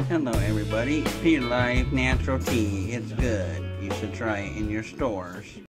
Hello everybody, Pure Life Natural Tea. It's good. You should try it in your stores.